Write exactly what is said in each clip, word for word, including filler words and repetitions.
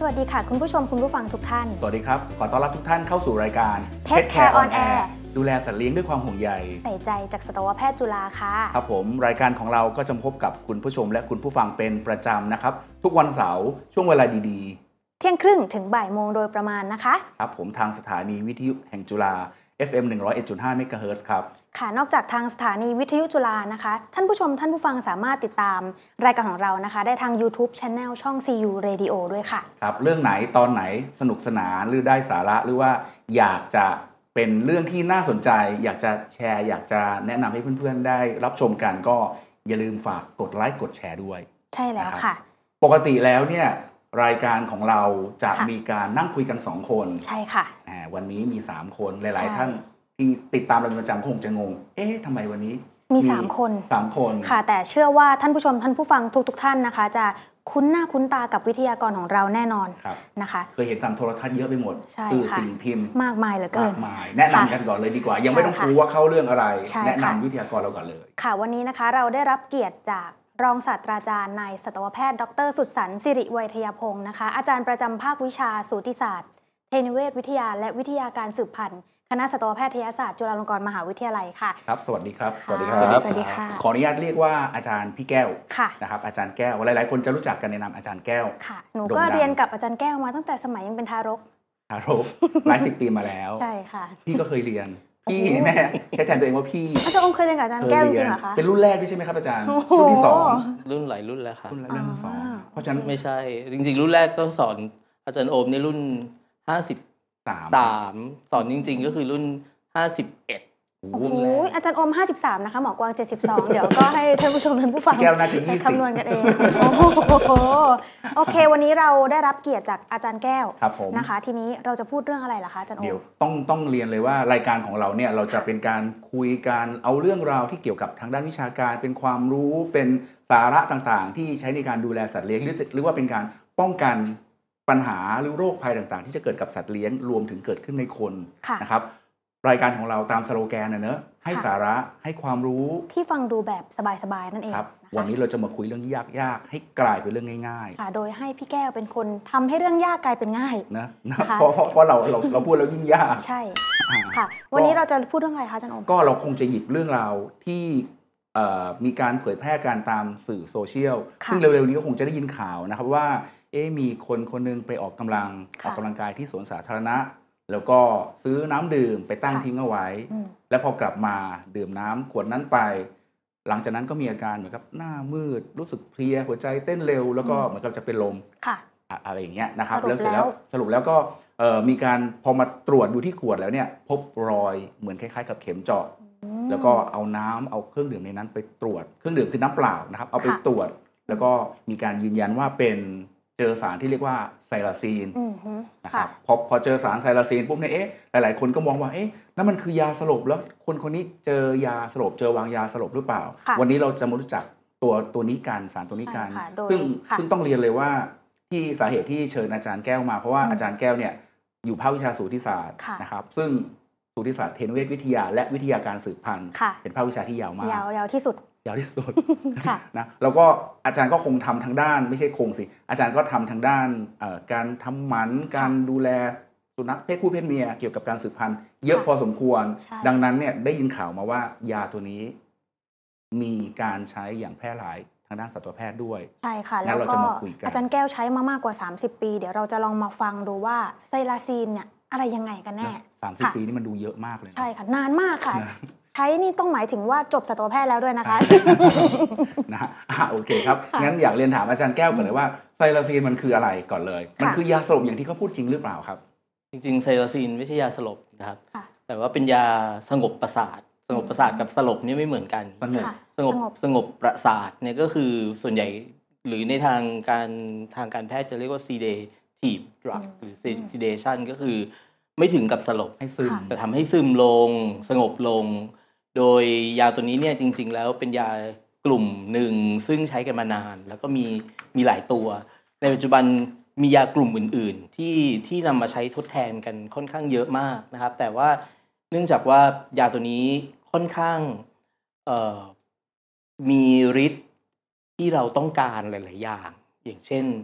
วัสดีค่ะคุณผู้ชมคุณผู้ฟังทุกท่านสวัสดีครับขอต้อนรับทุกท่านเข้าสู่รายการ Pet Care on Air ดูแลสัตว์เลี้ยงด้วยความห่วงใยใส่ใจจากสัตวแพทย์จุฬาค่ะครับผมรายการของเราก็จะพบกับคุณผู้ชมและคุณผู้ฟังเป็นประจำนะครับทุกวันเสาร์ช่วงเวลาดีๆเที่ยงครึ่งถึงบ่ายโมงโดยประมาณนะคะครับผมทางสถานีวิทยุแห่งจุฬา เอฟ เอ็ม หนึ่งร้อยเอ็ดจุดห้า เมกะเฮิรตซ์ ครับค่ะนอกจากทางสถานีวิทยุจุฬานะคะท่านผู้ชมท่านผู้ฟังสามารถติดตามรายการของเรานะคะได้ทาง YouTube Channel ช่อง ซี ยู Radio ด้วยค่ะครับเรื่องไหนตอนไหนสนุกสนานหรือได้สาระหรือว่าอยากจะเป็นเรื่องที่น่าสนใจอยากจะแชร์อยากจะแนะนำให้เพื่อนๆได้รับชมกันก็อย่าลืมฝากกดไลค์กดแชร์ด้วยใช่แล้วค่ะปกติแล้วเนี่ยรายการของเราจะมีการนั่งคุยกันสองคนใช่ค่ะวันนี้มีสามคนหลายๆท่านที่ติดตามเราเป็นประจำคงจะงงเอ๊ะทำไมวันนี้มีสามคนสามคนค่ะแต่เชื่อว่าท่านผู้ชมท่านผู้ฟังทุกๆท่านนะคะจะคุ้นหน้าคุ้นตากับวิทยากรของเราแน่นอนนะคะเคยเห็นตามโทรทัศน์เยอะไปหมดสื่อสิ่งพิมพ์มากมายเหลือเกินแนะนำกันก่อนเลยดีกว่ายังไม่ต้องรู้ว่าเข้าเรื่องอะไรแนะนำวิทยากรเราก่อนเลยค่ะวันนี้นะคะเราได้รับเกียรติจากรองศาสตราจารย์นายสัตวแพทย์ดรสุดสรรสิริไวยทยพงศ์นะคะอาจารย์ประจำภาควิชาสูติศาสตร์เทนิเวชวิทยาและวิทยาการสืบพันธุ์คณะสัตวแพทยศาสตร์จุฬาลงกรณ์มหาวิทยาลัยค่ะครับสวัสดีครับสวัสดีครับสวัสดีค่ะขออนุญาตเรียกว่าอาจารย์พี่แก้วนะครับอาจารย์แก้วหลายๆคนจะรู้จักกันในนามอาจารย์แก้วค่ะหนูก็เรียนกับอาจารย์แก้วมาตั้งแต่สมัยยังเป็นทารกทารกหลายสิบปีมาแล้วใช่ค่ะพี่ก็เคยเรียนพี่แม่ใช้แทนตัวเองว่าพี่อาจารย์อมเคยเรียนกับอาจารย์แก้วจริงเหรอคะเป็นรุ่นแรกด้วยใช่ไหมครับอาจารย์รุ่นที่สองรุ่นหลายรุ่นแล้วครับรุ่นแรกรุ่นที่สองเพราะฉะนั้นไม่ใช่จริงๆรุ่นแรกก็สอนอาจารย์โอมในรุ่นห้าสิบสามสอนจริงๆก็คือรุ่นห้าสิบเอ็ดโอ้โหอาจารย์อมห้าสิบสามนะคะหมอกวางเจ็ดสิบสองเดี๋ยวก็ให้ท่านผู้ชมท่านผู้ฟังแก้วน่าจะยี่สิบคำนวณกันเองโอ้โหโอเควันนี้เราได้รับเกียรติจากอาจารย์แก้วนะคะทีนี้เราจะพูดเรื่องอะไรล่ะคะอาจารย์โอมเดี๋ยวต้องต้องเรียนเลยว่ารายการของเราเนี่ยเราจะเป็นการคุยการเอาเรื่องราวที่เกี่ยวกับทางด้านวิชาการเป็นความรู้เป็นสาระต่างๆที่ใช้ในการดูแลสัตว์เลี้ยงหรือว่าเป็นการป้องกันปัญหาหรือโรคภัยต่างๆที่จะเกิดกับสัตว์เลี้ยงรวมถึงเกิดขึ้นในคนนะครับรายการของเราตามสโลแกนนะเนอะให้สาระให้ความรู้ที่ฟังดูแบบสบายๆนั่นเองครับวันนี้เราจะมาคุยเรื่องยากๆให้กลายเป็นเรื่องง่ายๆค่ะโดยให้พี่แก้วเป็นคนทำให้เรื่องยากกลายเป็นง่ายนะเพราะเพราะเราเราเราพูดแล้วยิ่งยากใช่ค่ะวันนี้เราจะพูดเรื่องอะไรคะอาจารย์อมก็เราคงจะหยิบเรื่องราวที่มีการเผยแพร่การตามสื่อโซเชียลซึ่งเร็วๆนี้ก็คงจะได้ยินข่าวนะครับว่าเอ๊ะมีคนคนนึงไปออกกำลังออกกำลังกายที่สวนสาธารณะแล้วก็ซื้อน้ำดื่มไปตั้งทิ้งเอาไว้แล้วพอกลับมาดื่มน้ำขวดนั้นไปหลังจากนั้นก็มีอาการเหมือนกับหน้ามืดรู้สึกเพลียหัวใจเต้นเร็วแล้วก็เหมือนกับจะเป็นลมอะไรอย่างเงี้ยนะครับแล้วเสร็จแล้วสรุปแล้วก็มีการพอมาตรวจดูที่ขวดแล้วเนี่ยพบรอยเหมือนคล้ายๆกับเข็มเจาะแล้วก็เอาน้ำเอาเครื่องดื่มในนั้นไปตรวจเครื่องดื่มคือน้ำเปล่านะครับเอาไปตรวจแล้วก็มีการยืนยันว่าเป็นเจอสารที่เรียกว่าไซลาซีนนะครับพอพอเจอสารไซลาซีนปุ๊บเนี่ยเอ๊ะหลายๆคนก็มองว่าเอ๊ะนั่นมันคือยาสลบแล้วคนคนนี้เจอยาสลบเจอวางยาสลบหรือเปล่าวันนี้เราจะมารู้จักตัวตัวนี้กันสารตัวนี้กันซึ่งซึ่งต้องเรียนเลยว่าที่สาเหตุที่เชิญอาจารย์แก้วมาเพราะว่าอาจารย์แก้วเนี่ยอยู่ภาควิชาสูติศาสตร์นะครับซึ่งสูติศาสตร์เทนเวชวิทยาและวิทยาการสืบพันธุ์เป็นภาควิชาที่ยาวมากยาวยาวที่สุดยาวที่สุดนะแล้วก็อาจารย์ก็คงทำทางด้านไม่ใช่คงสิอาจารย์ก็ทำทางด้านการทำหมันการดูแลสุนัขเพศผู้เพศเมียเกี่ยวกับการสืบพันธุ์เยอะพอสมควรดังนั้นเนี่ยได้ยินข่าวมาว่ายาตัวนี้มีการใช้อย่างแพร่หลายทางด้านสัตวแพทย์ด้วยใช่ค่ะแล้วก็อาจารย์แก้วใช้มามากกว่าสามสิบปีเดี๋ยวเราจะลองมาฟังดูว่าไซลาซีนเนี่ยอะไรยังไงกันแน่สามสิบปีนี่มันดูเยอะมากเลยใช่ค่ะนานมากค่ะใช้นี่ต้องหมายถึงว่าจบสัตวแพทย์แล้วด้วยนะคะนะโอเคครับงั้นอยากเรียนถามอาจารย์แก้วก่อนเลยว่าไซลาซีนมันคืออะไรก่อนเลยมันคือยาสลบอย่างที่เขาพูดจริงหรือเปล่าครับจริงๆไซลาซีนไม่ใช่ยาสลบนะครับแต่ว่าเป็นยาสงบประสาทสงบประสาทกับสลบนี่ไม่เหมือนกันสงบสงบสงบประสาทเนี่ยก็คือส่วนใหญ่หรือในทางการทางการแพทย์จะเรียกว่า sedative drug หรือ sedation ก็คือไม่ถึงกับสลบให้ซึมแต่ทำให้ซึมลงสงบลงโดยยาตัวนี้เนี่ยจริงๆแล้วเป็นยากลุ่มหนึ่งซึ่งใช้กันมานานแล้วก็มีมีหลายตัวในปัจจุบันมียากลุ่มอื่นๆที่ที่นำมาใช้ทดแทนกันค่อนข้างเยอะมากนะครับแต่ว่าเนื่องจากว่ายาตัวนี้ค่อนข้างมีฤทธิ์ที่เราต้องการหลายๆอย่างอย่างเช่น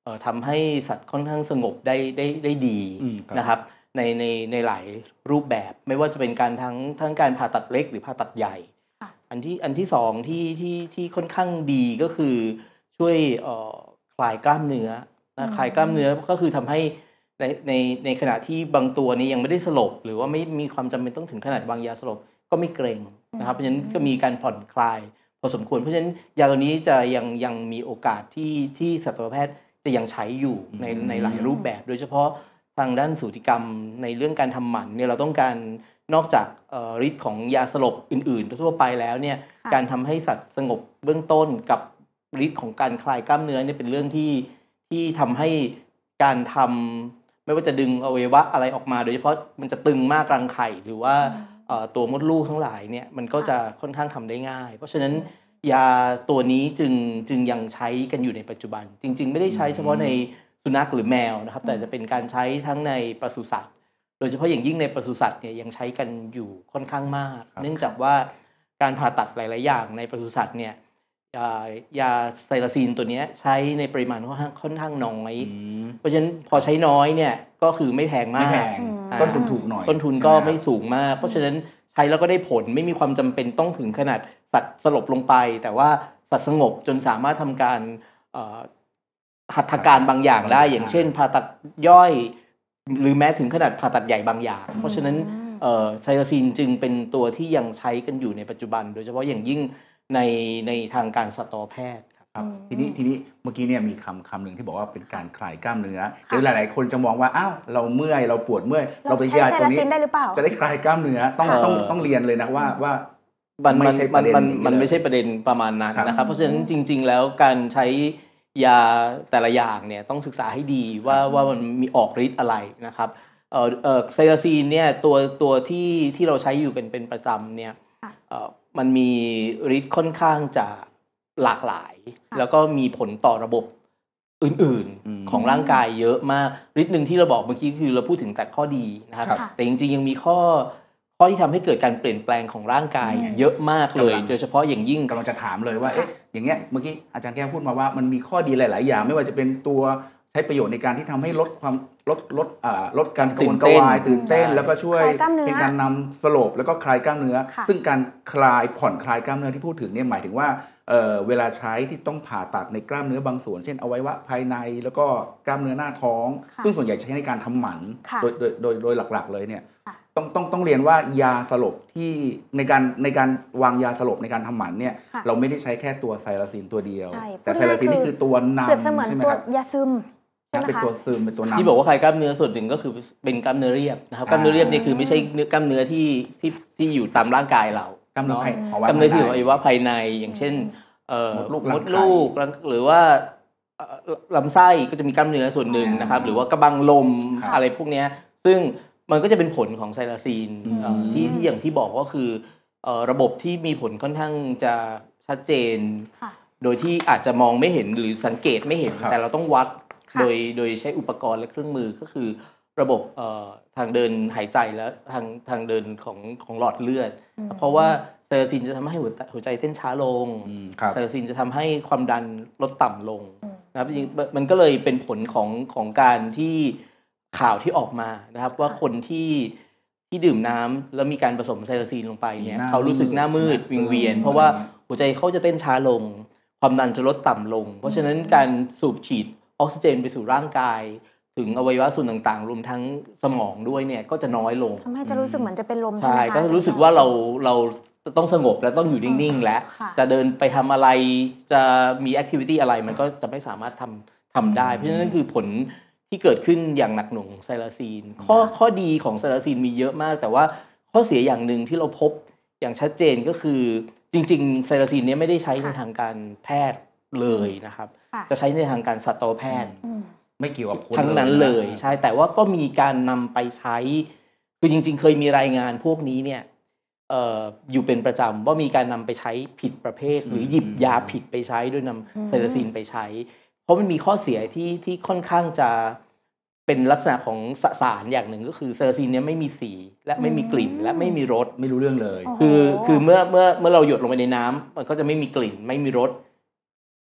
ทำให้สัตว์ค่อนข้างสงบได้ได้ได้ดีนะครับในในในหลายรูปแบบไม่ว่าจะเป็นการทั้งทั้งการผ่าตัดเล็กหรือผ่าตัดใหญ่อันที่อันที่สองที่ที่ที่ค่อนข้างดีก็คือช่วยคลายกล้ามเนื้อคลายกล้ามเนื้อก็คือทำให้ในในในขณะที่บางตัวนี้ยังไม่ได้สลบหรือว่าไม่มีความจำเป็นต้องถึงขนาดวางยาสลบก็ไม่เกร็งนะครับเพราะฉะนั้นก็มีการผ่อนคลายพอสมควรเพราะฉะนั้นยาตัวนี้จะยังยังมีโอกาสที่ที่สัตวแพทย์จะยังใช้อยู่ในในหลายรูปแบบโดยเฉพาะทางด้านสูติกรรมในเรื่องการทำหมันเนี่ยเราต้องการนอกจากฤทธิ์ของยาสลบอื่นๆทั่วไปแล้วเนี่ยการทำให้สัตว์สงบเบื้องต้นกับฤทธิ์ของการคลายกล้ามเนื้อเนี่ยเป็นเรื่องที่ที่ทำให้การทำไม่ว่าจะดึงอวัยวะอะไรออกมาโดยเฉพาะมันจะตึงมากรังไข่หรือว่าตัวมดลูกทั้งหลายเนี่ยมันก็จะค่อนข้างทำได้ง่ายเพราะฉะนั้นยาตัวนี้จึงจึงยังใช้กันอยู่ในปัจจุบันจริงๆไม่ได้ใช้เฉพาะในสุนัขหรือแมวนะครับแต่จะเป็นการใช้ทั้งในปศุสัตว์โดยเฉพาะอย่างยิ่งในปศุสัตว์เนี่ยยังใช้กันอยู่ค่อนข้างมากเนื่องจากว่าการผ่าตัดหลายๆอย่างในปศุสัตว์เนี่ยยาไซลาซีนตัวนี้ใช้ในปริมาณค่อนข้างค่อนข้างน้อยเพราะฉะนั้นพอใช้น้อยเนี่ยก็คือไม่แพงมากไม่แพงต้นทุนถูกหน่อยต้นทุนก็ไม่สูงมากเพราะฉะนั้นใช้แล้วก็ได้ผลไม่มีความจำเป็นต้องถึงขนาดสัตว์สลบลงไปแต่ว่าสัตว์สงบจนสามารถทำการหัตถการบางอย่างได้อย่างเช่นผ่าตัดย่อยหรือแม้ถึงขนาดผ่าตัดใหญ่บางอย่างเพราะฉะนั้นไซลาซีนจึงเป็นตัวที่ยังใช้กันอยู่ในปัจจุบันโดยเฉพาะอย่างยิ่งในในทางการสัตวแพทย์ครับทีนี้ทีนี้เมื่อกี้เนี่ยมีคำคำหนึ่งที่บอกว่าเป็นการคลายกล้ามเนื้อเดี๋ยวหลายๆคนจะมองว่าอ้าวเราเมื่อยเราปวดเมื่อยเราไปยาตัวนี้จะได้คลายกล้ามเนื้อต้องต้องต้องเรียนเลยนะว่าว่ามันไม่ใช่ประเด็นมันไม่ใช่ประเด็นประมาณนั้นนะครับเพราะฉะนั้นจริงๆแล้วการใช้ยาแต่ละอย่างเนี่ยต้องศึกษาให้ดีว่าว่ามันมีออกฤทธิ์อะไรนะครับเอ่อเอ่อไซลาซีนเนี่ยตัวตัวที่ที่เราใช้อยู่กันเป็นประจำเนี่ยเอ่อมันมีฤทธิ์ค่อนข้างจะหลากหลายแล้วก็มีผลต่อระบบอื่นๆของร่างกายเยอะมากฤทธิ์หนึ่งที่เราบอกเมื่อกี้คือเราพูดถึงแต่ข้อดีนะครับแต่จริงๆยังมีข้อข้อที่ทำให้เกิดการเปลี่ยนแปลงของร่างกายเยอะมากเลยโดยเฉพาะอย่างยิ่งกำลังจะถามเลยว่าเอ๊ะอย่างเงี้ยเมื่อกี้อาจารย์แก้วพูดมาว่ามันมีข้อดีหลายๆอย่างไม่ว่าจะเป็นตัวใช้ประโยชน์ในการที่ทำให้ลดความลดลดอ่าลดการกระวนกระวายตื่นเต้นแล้วก็ช่วยเป็นการนำสลบแล้วก็คลายกล้ามเนื้อซึ่งการคลายผ่อนคลายกล้ามเนื้อที่พูดถึงเนี่ยหมายถึงว่าเอ่อเวลาใช้ที่ต้องผ่าตัดในกล้ามเนื้อบางส่วนเช่นอวัยวะภายในแล้วก็กล้ามเนื้อหน้าท้องซึ่งส่วนใหญ่ใช้ในการทำหมันโดยโดยโดยโดยหลักๆเลยเนี่ยต้องต้องต้องเรียนว่ายาสลบที่ในการในการวางยาสลบในการทำหมันเนี่ยเราไม่ได้ใช้แค่ตัวไซลาซีนตัวเดียวแต่ไซลาซีนนี่คือตัวนำใช่ไหมครับยาซึมเป็นตัวซึมเป็นตัวนำที่บอกว่าคลายกล้ามเนื้อส่วนหนึ่งก็คือเป็นกล้ามเนื้อเรียบนะครับกล้ามเนื้อเรียบนี่คือไม่ใช่เนื้อกล้ามเนื้อที่ที่ที่อยู่ตามร่างกายเรากล้ามเนื้อกล้ามเนื้อที่อยู่อวัยวะภายในอย่างเช่นมดลูกมดลูกหรือว่าลำไส้ก็จะมีกล้ามเนื้อส่วนหนึ่งนะครับหรือว่ากระบังลมอะไรพวกนี้ซึ่งมันก็จะเป็นผลของไซลาซีนที่ที่อย่างที่บอกก็คือระบบที่มีผลค่อนข้างจะชัดเจนโดยที่อาจจะมองไม่เห็นหรือสังเกตไม่เห็นแต่เราต้องวัดโดยโดยใช้อุปกรณ์และเครื่องมือก็คือระบบทางเดินหายใจและทางทางเดินของของหลอดเลือดเพราะว่าไซลาซีนจะทำให้หัวใจเต้นช้าลงไซลาซีนจะทำให้ความดันลดต่ำลงนะครับจริงมันก็เลยเป็นผลของของการที่ข่าวที่ออกมานะครับว่าคนที่ที่ดื่มน้ำแล้วมีการผสมไซลาซีนลงไปเนี่ยเขารู้สึกหน้ามืดวิงเวียนเพราะว่าหัวใจเขาจะเต้นช้าลงความดันจะลดต่ำลงเพราะฉะนั้นการสูบฉีดออกซิเจนไปสู่ร่างกายถึงอวัยวะส่วนต่างๆรวมทั้งสมองด้วยเนี่ยก็จะน้อยลงทำให้จะรู้สึกเหมือนจะเป็นลมใช่ก็รู้สึกว่าเราเราต้องสงบและต้องอยู่นิ่งๆและจะเดินไปทำอะไรจะมีแอคทิวิตี้อะไรมันก็จะไม่สามารถทำทำได้เพราะฉะนั้นคือผลที่เกิดขึ้นอย่างหนักหน่วงของไซลาซีนข้อข้อดีของไซลาซีนมีเยอะมากแต่ว่าข้อเสียอย่างหนึ่งที่เราพบอย่างชัดเจนก็คือจริงๆไซลาซีนนี้ไม่ได้ใช้ในทางการแพทย์เลยนะครับจะใช้ในทางการสัตวแพทย์ไม่เกี่ยวกับทั้งนั้นเลยใช่แต่ว่าก็มีการนำไปใช้คือจริงๆเคยมีรายงานพวกนี้เนี่ยเอ่ออยู่เป็นประจำว่ามีการนำไปใช้ผิดประเภทหรือหยิบยาผิดไปใช้โดยนำไซลาซีนไปใช้เพราะมันมีข้อเสียที่ที่ค่อนข้างจะเป็นลักษณะของสสารอย่างหนึ่งก็คือไซลาซีนเนี่ยไม่มีสีและไม่มีกลิ่นและไม่มีรสไม่รู้เรื่องเลยคือคือเมื่อเมื่อเมื่อเราหยดลงไปในน้ำมันก็จะไม่มีกลิ่นไม่มีรส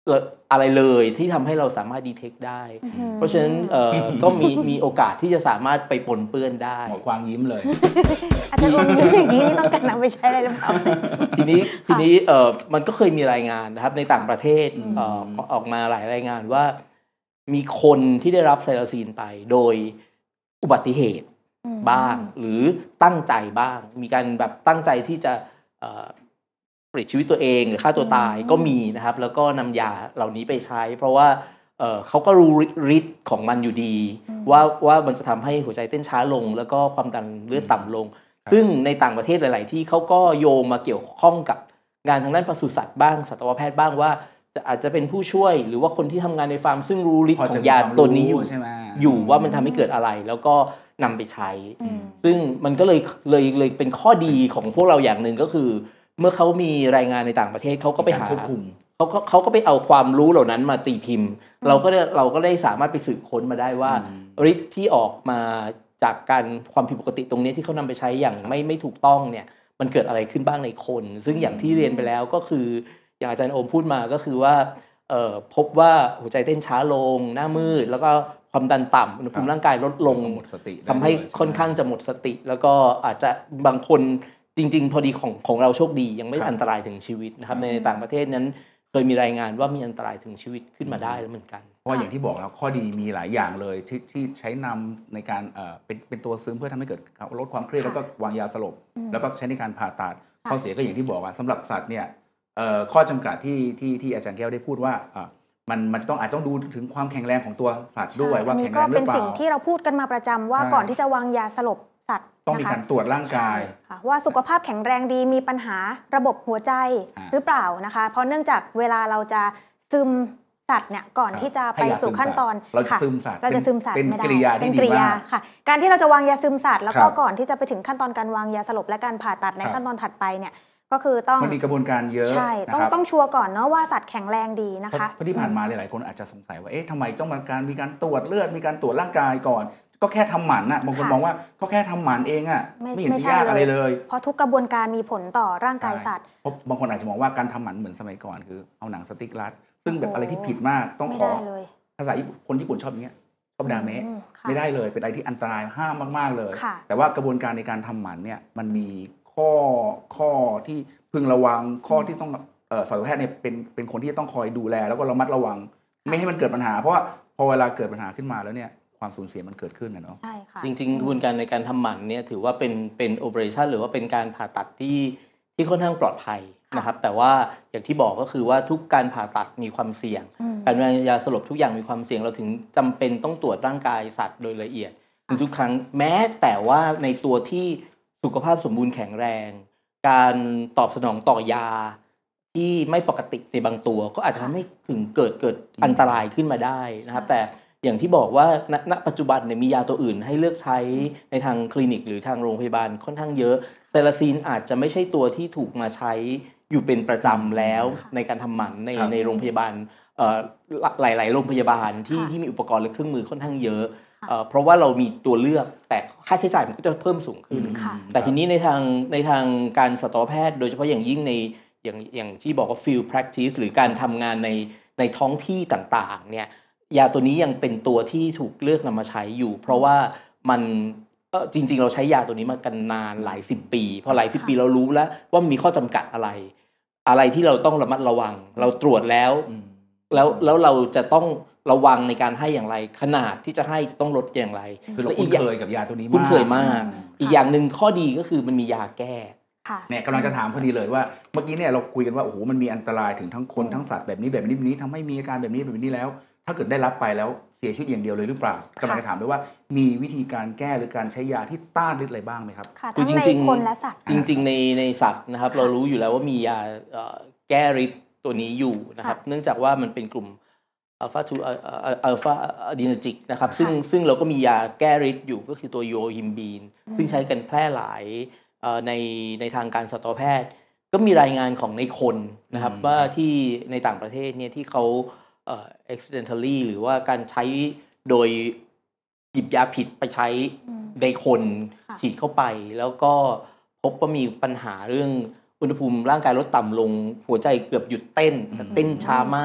อะไรเลยที่ทำให้เราสามารถดีเทคได้เพราะฉะนั้นก็มีมีโอกาสที่จะสามารถไปปนเปื้อนได้หมดความยิ้มเลยอาจจะรวมยิ้มอย่างนี้นี่ต้องการนำไปใช้อะไรหรือเปล่าทีนี้ทีนี้มันก็เคยมีรายงานนะครับในต่างประเทศออกมาหลายรายงานว่ามีคนที่ได้รับไซลาซีนไปโดยอุบัติเหตุบ้างหรือตั้งใจบ้างมีการแบบตั้งใจที่จะปลิดชีวิตตัวเองหรือฆ่าตัวตายก็มีนะครับแล้วก็นำยาเหล่านี้ไปใช้เพราะว่าเขาก็รู้ฤทธิ์ของมันอยู่ดีว่าว่ามันจะทำให้หัวใจเต้นช้าลงแล้วก็ความดันเลือดต่ำลงซึ่งในต่างประเทศหลายๆที่เขาก็โยงมาเกี่ยวข้องกับงานทางด้านปศุสัตว์บ้างสัตวแพทย์บ้างว่าอาจจะเป็นผู้ช่วยหรือว่าคนที่ทำงานในฟาร์มซึ่งรู้ฤทธิ์ของยาตัวนี้อยู่อยู่ว่ามันทำให้เกิดอะไรแล้วก็นำไปใช้ซึ่งมันก็เลยเลยเลยเป็นข้อดีของพวกเราอย่างหนึ่งก็คือเมื่อเขามีรายงานในต่างประเทศเขาก็ไปหาเขาก็เขาก็ไปเอาความรู้เหล่านั้นมาตีพิมพ์เราก็เราก็ได้สามารถไปสืบค้นมาได้ว่าฤทธิ์ที่ออกมาจากการความผิดปกติตรงนี้ที่เขานำไปใช้อย่างไม่ไม่ถูกต้องเนี่ยมันเกิดอะไรขึ้นบ้างในคนซึ่งอย่างที่เรียนไปแล้วก็คืออย่างอาจารย์โอมพูดมาก็คือว่าพบว่าหัวใจเต้นช้าลงหน้ามืดแล้วก็ความดันต่ำอุณหภูมิร่างกายลดลงทำให้ค่อนข้างจะหมดสติแล้วก็อาจจะบางคนจริงๆพอดีของของเราโชคดียังไม่อันตรายถึงชีวิตนะครับในต่างประเทศนั้นเคยมีรายงานว่ามีอันตรายถึงชีวิตขึ้นมาได้แล้วเหมือนกันเพราะอย่างที่บอกแล้วข้อดีมีหลายอย่างเลยที่ที่ใช้นำในการเอ่อเป็นเป็นตัวซึมเพื่อทำให้เกิดลดความเครียดแล้วก็วางยาสลบแล้วก็ใช้ในการผ่าตัดข้อเสียก็อย่างที่บอกว่าสำหรับสัตว์เนี่ยเอ่อข้อจำกัดที่ที่ที่อาจารย์แก้วได้พูดว่ามันมันจะต้องอาจต้องดูถึงความแข็งแรงของตัวสัตว์ด้วยว่าแข็งแรงหรือเปล่าก็เป็นสิ่งที่เราพูดกันมาประจำว่าก่อนที่จะวางยาสลบสัตว์ต้องมีการตรวจร่างกายว่าสุขภาพแข็งแรงดีมีปัญหาระบบหัวใจหรือเปล่านะคะเพราะเนื่องจากเวลาเราจะซึมสัตว์เนี่ยก่อนที่จะไปสู่ขั้นตอนเราจะซึมสัตว์เราจะซึมสัตว์เป็นกริยาที่ดีมากค่ะการที่เราจะวางยาซึมสัตว์แล้วก็ก่อนที่จะไปถึงขั้นตอนการวางยาสลบและการผ่าตัดในขั้นตอนถัดไปเนี่ยก็คือต้องมันมีกระบวนการเยอะใช่ต้องต้องชัวร์ก่อนเนาะว่าสัตว์แข็งแรงดีนะคะเพราะที่ผ่านมาหลายๆคนอาจจะสงสัยว่าเอ๊ะทำไมต้องมีการมีการตรวจเลือดมีการตรวจร่างกายก่อนก็แค่ทำหมันน่ะบางคนมองว่าก็แค่ทำหมันเองอ่ะไม่เห็นจะยากอะไรเลยเพราะทุกกระบวนการมีผลต่อร่างกายสัตว์เพราะบางคนอาจจะมองว่าการทำหมันเหมือนสมัยก่อนคือเอาหนังสติ๊กรัดซึ่งแบบอะไรที่ผิดมากต้องขอภาษาญี่ปุ่นคนญี่ปุ่นชอบอย่างเงี้ยชอบดาเมะไม่ได้เลยเป็นอะไรที่อันตรายห้ามมากๆเลยแต่ว่ากระบวนการในการทำหมันเนี่ยมันมีข้อข้อที่พึงระวังข้อที่ต้องสัตวแพทย์เนี่ยเป็นเป็นคนที่ต้องคอยดูแลแล้วก็ระมัดระวังไม่ให้มันเกิดปัญหาเพราะว่าพอเวลาเกิดปัญหาขึ้นมาแล้วเนี่ยความสูญเสียมันเกิดขึ้นนะเนาะใช่ค่ะจริงๆกระบวนการในการทำหมันเนี่ยถือว่าเป็นเป็นโอเปอเรชั่นหรือว่าเป็นการผ่าตัดที่ที่ค่อนข้างปลอดภัยนะครับแต่ว่าอย่างที่บอกก็คือว่าทุกการผ่าตัดมีความเสี่ยงการวางยาสลบทุกอย่างมีความเสี่ยงเราถึงจำเป็นต้องตรวจร่างกายสัตว์โดยละเอียดทุกครั้งแม้แต่ว่าในตัวที่สุขภาพสมบูรณ์แข็งแรงการตอบสนองต่อยาที่ไม่ปกติในบางตัวก็อาจจะทำให้ถึงเกิดเกิดอันตรายขึ้นมาได้นะครับแต่อย่างที่บอกว่าณณปัจจุบันเนี่ยมียาตัวอื่นให้เลือกใช้ในทางคลินิกหรือทางโรงพยาบาลค่อนข้างเยอะไซลาซีนอาจจะไม่ใช่ตัวที่ถูกมาใช้อยู่เป็นประจำแล้วในการทำหมันในในโรงพยาบาลหลายๆโรงพยาบาลที่ที่มีอุปกรณ์และเครื่องมือค่อนข้างเยอะเพราะว่าเรามีตัวเลือกแต่ค่าใช้จ่ายมันก็จะเพิ่มสูงขึ้นแต่ทีนี้ในทางในทางการสัตวแพทย์โดยเฉพาะอย่างยิ่งในอย่างอย่างที่บอกว่า field practice หรือการทำงานในในท้องที่ต่างๆเนี่ยยาตัวนี้ยังเป็นตัวที่ถูกเลือกนำมาใช้อยู่เพราะว่ามันจริงๆเราใช้ยาตัวนี้มากันนานหลายสิบปีพอหลายสิบปีเรารู้แล้วว่ามีข้อจำกัดอะไรอะไรที่เราต้องระมัดระวังเราตรวจแล้วแล้วแล้วเราจะต้องระวังในการให้อย่างไรขนาดที่จะให้ต้องลดอย่างไรคือเราคุ้นเคยกับยาตัวนี้มากคุ้นเคยมากอีกอย่างหนึ่งข้อดีก็คือมันมียาแก้เนี่ยกำลังจะถามพอดีเลยว่าเมื่อกี้เนี่ยเราคุยกันว่าโอ้โหมันมีอันตรายถึงทั้งคนทั้งสัตว์แบบนี้แบบนี้แบบนี้ทำให้มีอาการแบบนี้แบบนี้แล้วถ้าเกิดได้รับไปแล้วเสียชีวิตอย่างเดียวเลยหรือเปล่ากำลังจะถามด้วยว่ามีวิธีการแก้หรือการใช้ยาที่ต้านฤทธิ์อะไรบ้างไหมครับทั้งในคนและสัตว์จริงๆในในสัตว์นะครับเรารู้อยู่แล้วว่ามียาแก้ฤทธิ์ตัวนี้อยู่นะครับเนื่องจากว่ามันเป็นกลุ่มอัลฟาทูอัลฟาอะดีเนจิกนะครับซึ่งซึ่งเราก็มียาแก้ฤทธิ์อยู่ก็คือตัวโยฮิมบีนซึ่งใช้กันแพร่หลายในในทางการสัตวแพทย์ก็มีรายงานของในคนนะครับว่าที่ในต่างประเทศเนี่ยที่เขาเอ่อ accidentally หรือว่าการใช้โดยหยิบยาผิดไปใช้ในคนฉีดเข้าไปแล้วก็พบว่ามีปัญหาเรื่องอุณหภูมิร่างกายลดต่ำลงหัวใจเกือบหยุดเต้นแต่เต้นช้ามาก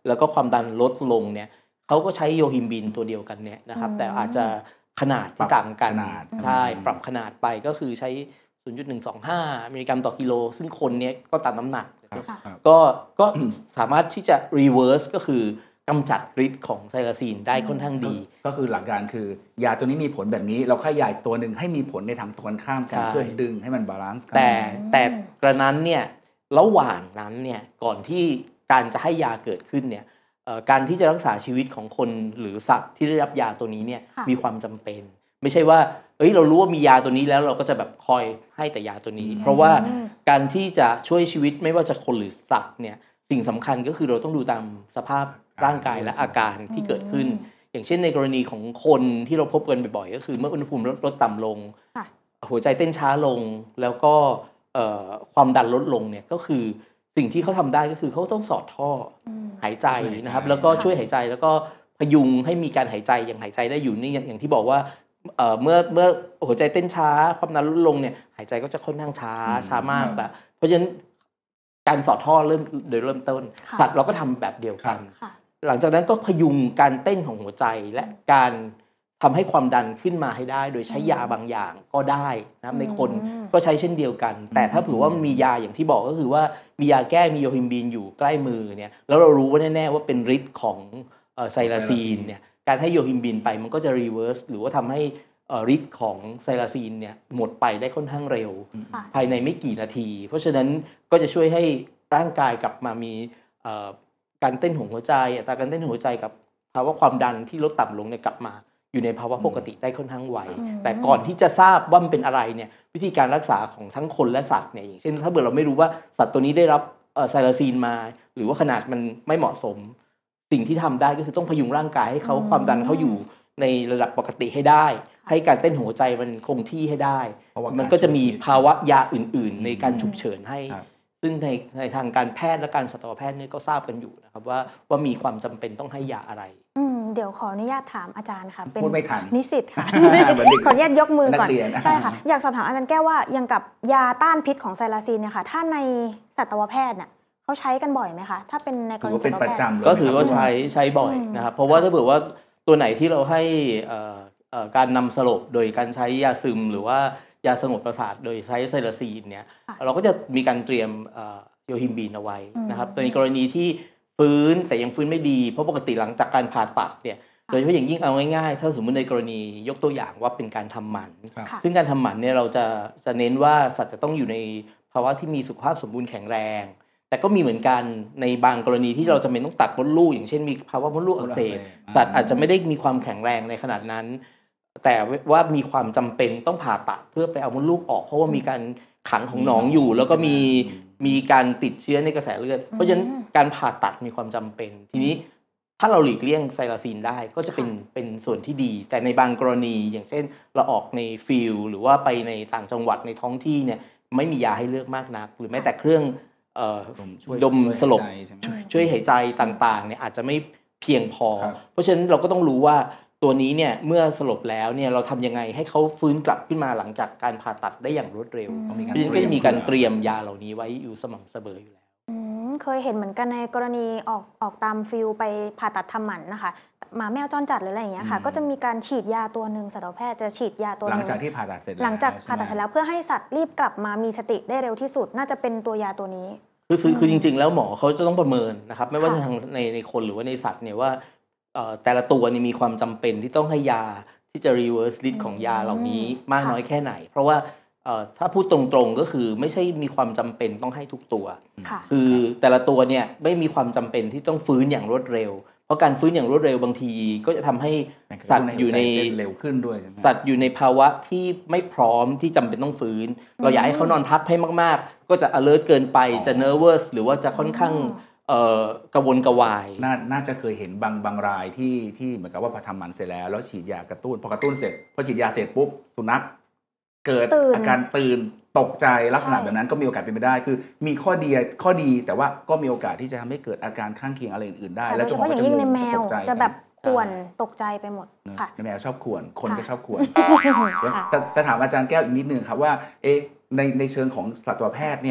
แล้วก็ความดันลดลงเนี่ยเขาก็ใช้โยฮิมบินตัวเดียวกันเนี่ยนะครับแต่อาจจะขนาดที่ต่างกันใช่ปรับขนาดไปก็คือใช้ ศูนย์จุดหนึ่งสองห้า มิลลิกรัมต่อกิโลซึ่งคนเนี้ยก็ตามน้ำหนักก็ก็สามารถที่จะ reverse ก็คือกำจัดฤทธิ์ของไซลาซีนได้ค่อนข้างดีก็คือหลักการคือยาตัวนี้มีผลแบบนี้เราขยายตัวหนึ่งให้มีผลในทางตรงข้ามกันเพื่อดึงให้มันบาลานซ์กันแต่แต่กระนั้นเนี่ยระหว่างนั้นเนี่ยก่อนที่การจะให้ยาเกิดขึ้นเนี่ยการที่จะรักษาชีวิตของคนหรือสัตว์ที่ได้รับยาตัวนี้เนี่ยมีความจำเป็นไม่ใช่ว่าเอ้ยเรารู้ว่ามียาตัวนี้แล้วเราก็จะแบบคอยให้แต่ยาตัวนี้เพราะว่าการที่จะช่วยชีวิตไม่ว่าจะคนหรือสัตว์เนี่ยสิ่งสำคัญก็คือเราต้องดูตามสภาพร่างกายและอาการที่เกิดขึ้นอย่างเช่นในกรณีของคนที่เราพบกันบ่อยๆก็คือเมื่ออุณหภูมิลดต่ำลงหัวใจเต้นช้าลงแล้วก็ความดันลดลงเนี่ยก็คือสิ่งที่เขาทำได้ก็คือเขาต้องสอดท่อหายใจนะครับแล้วก็ช่วยหายใจแล้วก็พยุงให้มีการหายใจอย่างหายใจได้อยู่นี่อย่างที่บอกว่าเมื่อเมื่อหัวใจเต้นช้าความดันลดลงเนี่ยหายใจก็จะค่อนข้างช้าช้ามากแต่เพราะฉะนั้นการสอดท่อเริ่มโดยเริ่มต้นสัตว์เราก็ทำแบบเดียวกันหลังจากนั้นก็พยุงการเต้นของหัวใจและการทำให้ความดันขึ้นมาให้ได้โดยใช้ยาบางอย่างก็ได้นะครับในคนก็ใช้เช่นเดียวกันแต่ถ้าถือว่ามียาอย่างที่บอกก็คือว่ามียาแก้มีโยฮิมบินอยู่ใกล้มือเนี่ยแล้วเรารู้ว่าแน่ๆว่าเป็นฤทธิ์ของไซลาซีนเนี่ยการให้โยฮิมบินไปมันก็จะรีเวิร์สหรือว่าทำให้ฤทธิ์ของไซลาซีนเนี่ยหมดไปได้ค่อนข้างเร็วภายในไม่กี่นาทีเพราะฉะนั้นก็จะช่วยให้ร่างกายกลับมามีการเต้นของหัวใจอัตราการเต้นของหัวใจกับภาวะความดันที่ลดต่ำลงเนี่ยกลับมาอยู่ในภาวะปกติได้ค่อนข้างไวแต่ก่อนที่จะทราบว่ามันเป็นอะไรเนี่ยวิธีการรักษาของทั้งคนและสัตว์เนี่ยอย่างเช่นถ้าเกิดเราไม่รู้ว่าสัตว์ตัวนี้ได้รับไซลาซีนมาหรือว่าขนาดมันไม่เหมาะสมสิ่งที่ทำได้ก็คือต้องพยุงร่างกายให้เขาความดันเขาอยู่ในระดับปกติให้ได้ให้การเต้นหัวใจมันคงที่ให้ได้มันก็จะมีภาวะยาอื่นๆในการฉุกเฉินให้ซึ่งในในทางการแพทย์และการสัตวแพทย์เนี่ยก็ทราบกันอยู่นะครับว่าว่ามีความจำเป็นต้องให้ยาอะไรเดี๋ยวขออนุญาตถามอาจารย์ค่ะเป็นนิสิตค่ะขออนุญาตยกมือก่อนใช่ค่ะอยากสอบถามอาจารย์แก้วว่าอย่างกับยาต้านพิษของไซลาซีนเนี่ยค่ะถ้าในสัตวแพทย์เนี่ยเขาใช้กันบ่อยไหมคะถ้าเป็นในกรณีสัตวแพทย์ก็ถือว่าใช้ใช้บ่อยนะครับเพราะว่าถ้าเผื่อว่าตัวไหนที่เราให้การนำสลบโดยการใช้ยาซึมหรือว่ายาสงบประสาทโดยใช้ไซลาซีนเนี่ยเราก็จะมีการเตรียมโยฮิมบินเอาไว้นะครับในกรณีที่ฟื้นแต่ยังฟื้นไม่ดีเพราะปกติหลังจากการผ่าตัดเนี่ยโดยเฉพาะอย่างยิ่งเอาง่ายๆถ้าสมมติในกรณียกตัวอย่างว่าเป็นการทำหมันซึ่งการทำหมันเนี่ยเราจะจะเน้นว่าสัตว์จะต้องอยู่ในภาวะที่มีสุขภาพสมบูรณ์แข็งแรงแต่ก็มีเหมือนกันในบางกรณีที่เราจำเป็นต้องตัดมดลูกอย่างเช่นมีภาวะมดลูกอักเสบสัตว์อาจจะไม่ได้มีความแข็งแรงในขนาดนั้นแต่ว่ามีความจำเป็นต้องผ่าตัดเพื่อไปเอามดลูกออกเพราะว่ามีการขังของหนองอยู่แล้วก็มีมีการติดเชื้อในกระแสเลือดเพราะฉะนั้นการผ่าตัดมีความจำเป็นทีนี้ถ้าเราหลีกเลี่ยงไซลาซีนได้ก็จะเป็นเป็นส่วนที่ดีแต่ในบางกรณีอย่างเช่นเราออกในฟิลหรือว่าไปในต่างจังหวัดในท้องที่เนี่ยไม่มียาให้เลือกมากนักหรือแม้แต่เครื่องดมสลบช่วยหายใจต่างๆเนี่ยอาจจะไม่เพียงพอเพราะฉะนั้นเราก็ต้องรู้ว่าตัวนี้เนี่ยเมื่อสลบแล้วเนี่ยเราทำยังไงให้เขาฟื้นกลับขึ้นมาหลังจากการผ่าตัดได้อย่างรวดเร็วเพราะฉะนั้นก็จะมีการเตรียมยาเหล่านี้ไว้อยู่สม่ำเสมออยู่แล้วเคยเห็นเหมือนกันในกรณีออกออกตามฟิลไปผ่าตัดทำหมันนะคะหมาแมวจรจัดหรืออะไรอย่างเงี้ยค่ะก็จะมีการฉีดยาตัวหนึ่งสัตวแพทย์จะฉีดยาตัวนึงหลังจากที่ผ่าตัดเสร็จหลังจากผ่าตัดเสร็จแล้วเพื่อให้สัตว์รีบกลับมามีสติได้เร็วที่สุดน่าจะเป็นตัวยาตัวนี้คือคือจริงๆแล้วหมอเขาจะต้องประเมินนะครับไม่ว่าจะทางในในคนหรือว่าในสัตว์เนี่ยว่าแต่ละตัวนี่มีความจำเป็นที่ต้องให้ยาที่จะ reverse ฤทธิ์ของยาเหล่านี้มากน้อยแค่ไหนเพราะว่าถ้าพูดตรงๆก็คือไม่ใช่มีความจำเป็นต้องให้ทุกตัวคือแต่ละตัวเนี่ยไม่มีความจำเป็นที่ต้องฟื้นอย่างรวดเร็วเพราะการฟื้นอย่างรวดเร็วบางทีก็จะทำให้สัตว์อยู่ในเร็วขึ้นด้วยใช่ไหมสัตว์อยู่ในภาวะที่ไม่พร้อมที่จำเป็นต้องฟื้นเราอยากให้เขานอนพักให้มากๆก็จะ alert เกินไปจะ nervous หรือว่าจะค่อนข้างกระวนกระวายน น่าจะเคยเห็นบางบางรายที่ที่เหมือนกับว่าพอทำหมันเสร็จแล้วแล้วฉีดยากระตุ้นพอกระตุ้นเสร็จพอฉีดยาเสร็จปุ๊บสุนัขเกิดอาการตื่นตกใจลักษณะแบบนั้นก็มีโอกาสเป็นไปได้คือมีข้อดีข้อดีแต่ว่าก็มีโอกาสที่จะทำให้เกิดอาการข้างเคียงอะไรอื่นๆได้แล้วเฉพาะอย่างยิ่งในแมวจะแบบข่วนตกใจไปหมดค่ะแมวชอบข่วนคนก็ชอบข่วนจะจะถามอาจารย์แก้วอีกนิดนึงครับว่าเอ๊ะในในเชิงของสัตวแพทย์เนี่ย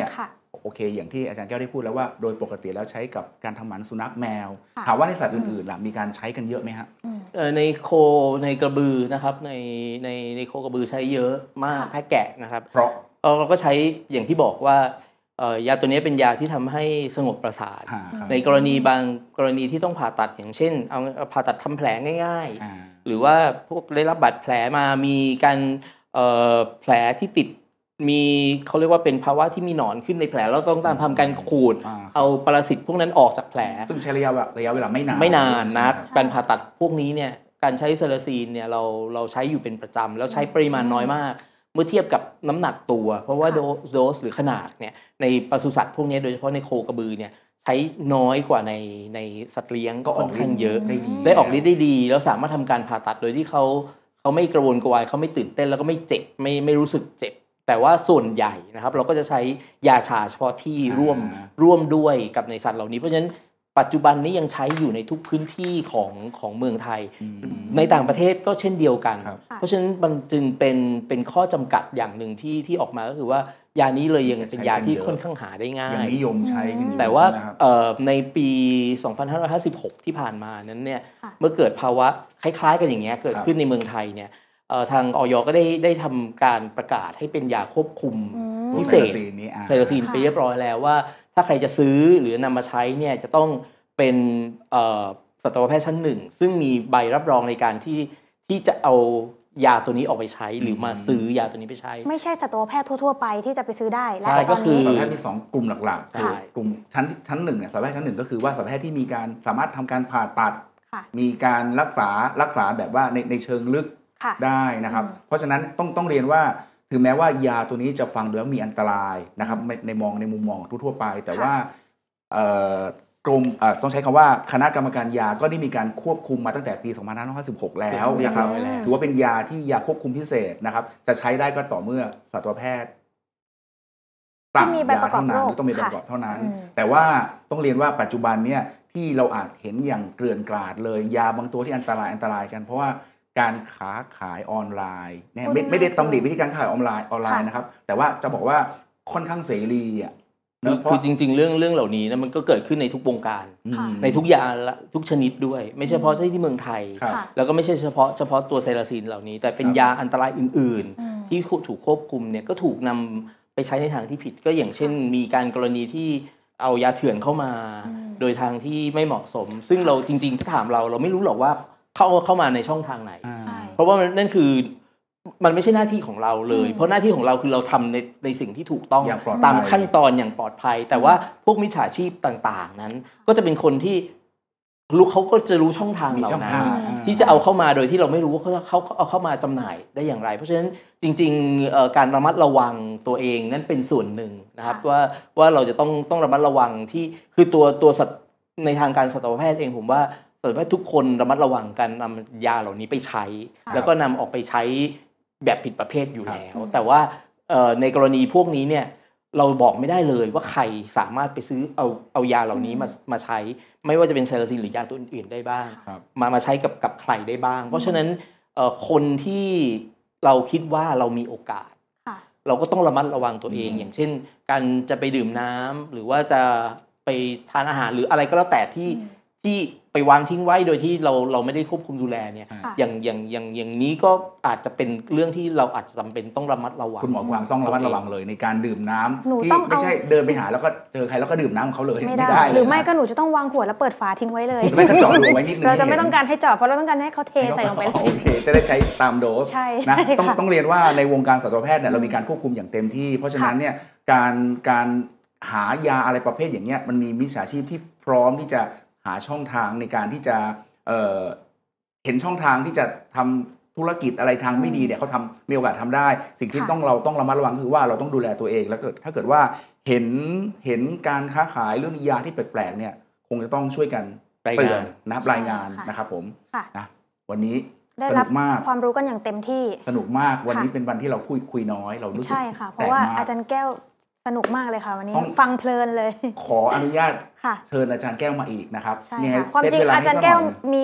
โอเคอย่างที่อาจารย์แก้วได้พูดแล้วว่าโดยปกติแล้วใช้กับการทำหมันสุนัขแมวถามว่าในสัตว์อื่นๆล่ะมีการใช้กันเยอะไหมฮะในโคในกระบือนะครับในในในโคกระบือใช้เยอะมากแพะแกะนะครับเพราะเราก็ใช้อย่างที่บอกว่ายาตัวนี้เป็นยาที่ทำให้สงบประสาทในกรณีบางกรณีที่ต้องผ่าตัดอย่างเช่นเอาผ่าตัดทำแผลง่ายๆหรือว่าพวกได้รับบาดแผลมามีการแผลที่ติดมีเขาเรียกว่าเป็นภาวะที่มีหนอนขึ้นในแผลแล้วต้องทำการขูดเอาปรสิตพวกนั้นออกจากแผลซึ่งใช้ระยะระยะเวลาไม่นานไม่นานนะการผ่าตัดพวกนี้เนี่ยการใช้เซลาซีนเนี่ยเราเราใช้อยู่เป็นประจำแล้วใช้ปริมาณน้อยมากเมื่อเทียบกับน้ำหนักตัวเพราะว่าโดสหรือขนาดเนี่ยในปศุสัตว์พวกนี้โดยเฉพาะในโคกระบือเนี่ยใช้น้อยกว่าในในสัตว์เลี้ยงก็ค่อนข้างเยอะได้ออกฤทธิ์ได้ดีแล้วสามารถทำการผ่าตัดโดยที่เขาเขาไม่กระวนกระวายเขาไม่ตื่นเต้นแล้วก็ไม่เจ็บไม่ไม่รู้สึกเจ็บแต่ว่าส่วนใหญ่นะครับเราก็จะใช้ยาชาเฉพาะที่ร่วมร่วมด้วยกับในสัตว์เหล่านี้เพราะฉะนั้นปัจจุบันนี้ยังใช้อยู่ในทุกพื้นที่ของของเมืองไทยในต่างประเทศก็เช่นเดียวกันเพราะฉะนั้นมันจึงเป็นเป็นข้อจำกัดอย่างหนึ่งที่ที่ออกมาก็คือว่ายานี้เลยยังเป็นยาที่ค่อนข้างหาได้ง่ายยังนิยมใช้กันอยู่แต่ว่าในปีสองพันห้าร้อยห้าสิบหกที่ผ่านมานั้นเนี่ยเมื่อเกิดภาวะคล้ายๆกันอย่างเงี้ยเกิดขึ้นในเมืองไทยเนี่ยทางอย.ก็ได้ได้ทำการประกาศให้เป็นยาควบคุมพิเศษไซโลซีนไปเรียบร้อยแล้วว่าถ้าใครจะซื้อหรือนำมาใช้เนี่ยจะต้องเป็นสัตวแพทย์ชั้นหนึ่งซึ่งมีใบรับรองในการที่ที่จะเอายาตัวนี้ออกไปใช้หรือมาซื้อยาตัวนี้ไปใช้ไม่ใช่สัตวแพทย์ทั่วๆไปที่จะไปซื้อได้และก็คือสัตวแพทย์มีสองกลุ่มหลักๆคือกลุ่มชั้นชั้นหนึ่งเนี่ยสัตวแพทย์ชั้นหนึ่งก็คือว่าสัตวแพทย์ที่มีการสามารถทำการผ่าตัดมีการรักษารักษาแบบว่าในในเชิงลึกได้นะครับเพราะฉะนั้นต้องต้องเรียนว่าถึงแม้ว่ายาตัวนี้จะฟังดูแล้วมีอันตรายนะครับในมองในมุมมองทั่วๆไปแต่ว่ากรมต้องใช้คำว่าคณะกรรมการยาก็ได้มีการควบคุมมาตั้งแต่ปีสองพันห้าร้อยห้าสิบหกแล้วนะครับถือว่าเป็นยาที่ยาควบคุมพิเศษนะครับจะใช้ได้ก็ต่อเมื่อสัตวแพทย์สั่งยาเท่านั้นต้องมีใบประกอบเท่านั้นแต่ว่าต้องเรียนว่าปัจจุบันเนี่ยที่เราอาจเห็นอย่างเกลื่อนกลาดเลยยาบางตัวที่อันตรายอันตรายกันเพราะว่าการค้าขายออนไลน์เนี่ยไม่ไม่ได้ตำหนิวิธีการขายออนไลน์ออนไลน์นะครับแต่ว่าจะบอกว่าค่อนข้างเสรีอ่ะคือจริงๆเรื่องเรื่องเหล่านี้นะมันก็เกิดขึ้นในทุกวงการในทุกยาทุกชนิดด้วยไม่ใช่เฉพาะที่เมืองไทยแล้วก็ไม่ใช่เฉพาะเฉพาะตัวไซลาซีนเหล่านี้แต่เป็นยาอันตรายอื่นๆที่ถูกควบคุมเนี่ยก็ถูกนำไปใช้ในทางที่ผิดก็อย่างเช่นมีการกรณีที่เอายาเถื่อนเข้ามาโดยทางที่ไม่เหมาะสมซึ่งเราจริงๆถ้าถามเราเราไม่รู้หรอกว่าเข้าเข้ามาในช่องทางไหนเพราะว่านั่นคือมันไม่ใช่หน้าที่ของเราเลยเพราะหน้าที่ของเราคือเราทำในในสิ่งที่ถูกต้องตามขั้นตอนอย่างปลอดภัยแต่ว่าพวกมิจฉาชีพต่างๆนั้นก็จะเป็นคนที่รู้เขาก็จะรู้ช่องทางเหล่านั้นที่จะเอาเข้ามาโดยที่เราไม่รู้ว่าเขาเขาเอาเข้ามาจำหน่ายได้อย่างไรเพราะฉะนั้นจริงๆการระมัดระวังตัวเองนั่นเป็นส่วนหนึ่งนะครับว่าว่าเราจะต้องต้องระมัดระวังที่คือตัวตัวในทางการสัตวแพทย์เองผมว่าสัตวแพทย์ทุกคนระมัดระวังการนำยาเหล่านี้ไปใช้แล้วก็นำออกไปใช้แบบผิดประเภทอยู่แล้วแต่ว่าในกรณีพวกนี้เนี่ยเราบอกไม่ได้เลยว่าใครสามารถไปซื้อเอาเอายาเหล่านี้มามาใช้ไม่ว่าจะเป็นไซลาซีนหรือยาตัวอื่นๆได้บ้างมามาใช้กับกับใครได้บ้างเพราะฉะนั้นคนที่เราคิดว่าเรามีโอกาสเราก็ต้องระมัดระวังตัวเองอย่างเช่นการจะไปดื่มน้ำหรือว่าจะไปทานอาหารหรืออะไรก็แล้วแต่ที่ที่ไปวางทิ้งไว้โดยที่เราเราไม่ได้ควบคุมดูแลเนี่ยอย่างอย่างอย่างอย่างนี้ก็อาจจะเป็นเรื่องที่เราอาจจะจำเป็นต้องระมัดระวังคุณหมอกวางต้องระมัดระวังเลยในการดื่มน้ำที่ไม่ใช่เดินไปหาแล้วก็เจอใครแล้วก็ดื่มน้ำเขาเลยไม่ได้หรือไม่ก็หนูจะต้องวางขวดแล้วเปิดฝาทิ้งไว้เลยไม่ก็เจาะรูไว้นิดนึงเราจะไม่ต้องการให้เจาะเพราะเราต้องการให้เขาเทใส่ลงไปโอเคจะได้ใช้ตามโดสนะต้องต้องเรียนว่าในวงการสัตวแพทย์เนี่ยเรามีการควบคุมอย่างเต็มที่เพราะฉะนั้นเนี่ยการการหายาอะไรประเภทอย่างเงี้ยมันมีมิจฉาชีพที่พร้อมที่จะหาช่องทางในการที่จะ เ, เ, เห็นช่องทางที่จะทำธุรกิจอะไรทางไม่ดีเนี่ยเขาทำมีโอกาสทำได้สิ่งที่ต้องเราต้องระมัดระวังคือว่าเราต้องดูแลตัวเองแล้วเกิดถ้าเกิดว่าเห็นเห็นการค้าขายเรื่องยาที่แปลกๆเนี่ยคงจะต้องช่วยกันเตือนนะครับรายงานนะครับผมนะวันนี้สนุกมากความรู้กันอย่างเต็มที่สนุกมากวันนี้เป็นวันที่เราคุยคุยน้อยเรารู้สึกใช่ค่ะเพราะว่าอาจารย์แก้วสนุกมากเลยค่ะวันนี้ฟังเพลินเลยขออนุญาตเชิญอาจารย์แก้วมาอีกนะครับใช่ค่ะความจริงอาจารย์แก้วมี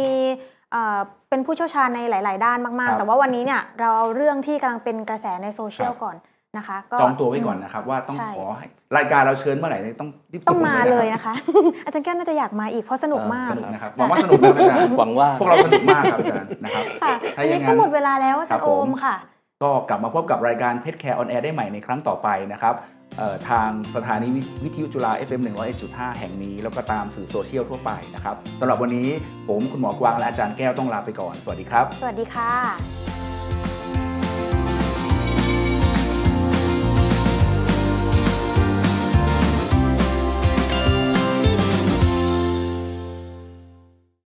เป็นผู้เชี่ยวชาญในหลายๆด้านมากๆแต่ว่าวันนี้เนี่ยเราเอาเรื่องที่กำลังเป็นกระแสในโซเชียลก่อนนะคะจองตัวไว้ก่อนนะครับว่าต้องขอให้รายการเราเชิญเมื่อไหร่ต้องรีบต้องมาเลยนะคะ อาจารย์แก้วน่าจะอยากมาอีกเพราะสนุกมากสนุกนะครับหวังว่าสนุกนะอาจารย์หวังว่าพวกเราสนุกมากครับอาจารย์นะครับค่ะถ้าอันอย่านี้งก็นั้นหมดเวลาแล้วอาจารย์โอมค่ะก็กลับมาพบกับรายการเพชรแคร์ออนแอร์ได้ใหม่ในครั้งต่อไปนะครับทางสถานีวิทยุจุฬา เอฟ เอ็ม หนึ่งร้อยเอ็ดจุดห้า แห่งนี้แล้วก็ตามสื่อโซเชียลทั่วไปนะครับสำหรับวันนี้ผมคุณหมอกวางและอาจารย์แก้วต้องลาไปก่อนสวัสดีครับสวัสดีค่ะ